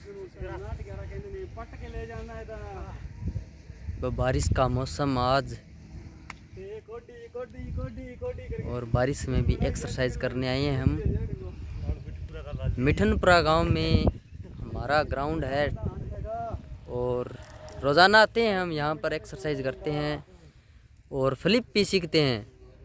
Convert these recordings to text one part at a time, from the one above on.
बारिश का मौसम आज, और बारिश में भी एक्सरसाइज करने आए हैं हम। मिठनपुरा गांव में हमारा ग्राउंड है और रोज़ाना आते हैं हम यहाँ पर, एक्सरसाइज करते हैं और फ्लिप भी सीखते हैं।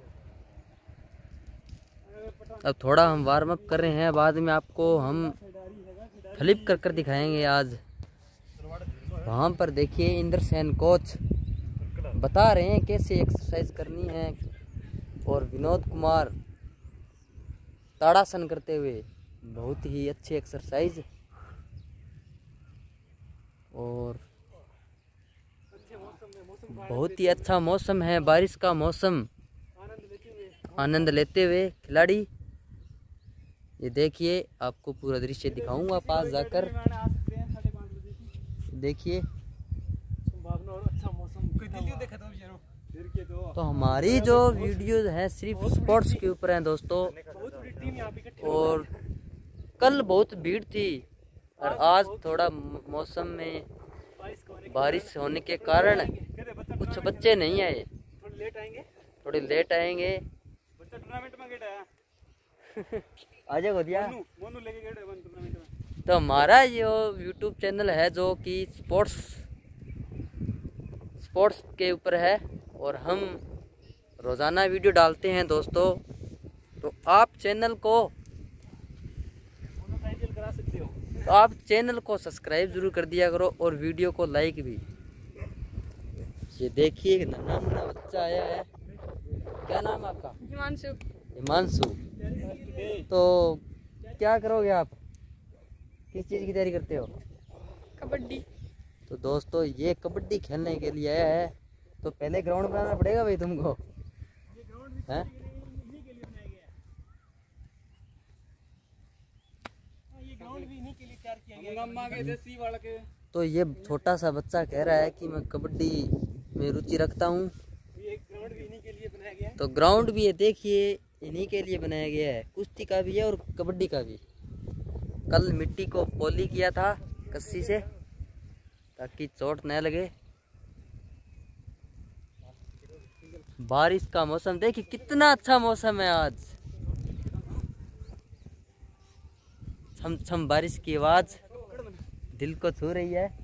अब थोड़ा हम वार्म अप कर रहे हैं, बाद में आपको हम फ्लिप कर दिखाएंगे आज। वहाँ पर देखिए इंद्रसेन कोच बता रहे हैं कैसे एक्सरसाइज करनी है, और विनोद कुमार ताड़ासन करते हुए बहुत ही अच्छी एक्सरसाइज। और बहुत ही अच्छा मौसम है, बारिश का मौसम, आनंद लेते हुए खिलाड़ी। ये देखिए, आपको पूरा दृश्य दिखाऊंगा पास जाकर। देखिए तो हमारी जो वीडियोज हैं सिर्फ स्पोर्ट्स के ऊपर हैं दोस्तों। और कल बहुत भीड़ थी और आज थोड़ा मौसम में बारिश होने के कारण कुछ बच्चे नहीं आए, थोड़े लेट आएंगे। आ जाओ दिया। तो हमारा जो YouTube चैनल है जो कि स्पोर्ट्स के ऊपर है, और हम रोज़ाना वीडियो डालते हैं दोस्तों। तो आप चैनल को सब्सक्राइब जरूर कर दिया करो और वीडियो को लाइक भी। ये देखिए एक नन्हा बच्चा आया है। क्या नाम है आपका? हिमांशु। तो क्या करोगे आप, किस चीज़ की तैयारी करते हो? कबड्डी। तो दोस्तों ये कबड्डी खेलने के लिए आया है, तो पहले ग्राउंड बनाना पड़ेगा भाई तुमको, हैं? तो ये छोटा सा बच्चा कह रहा है कि मैं कबड्डी में रुचि रखता हूँ। तो ग्राउंड भी है, देखिए इन्हीं के लिए बनाया गया है। कुश्ती का भी है और कबड्डी का भी। कल मिट्टी को पॉली किया था कस्सी से ताकि चोट न लगे। बारिश का मौसम देखिए कितना अच्छा मौसम है आज। छम छम बारिश की आवाज दिल को छू रही है।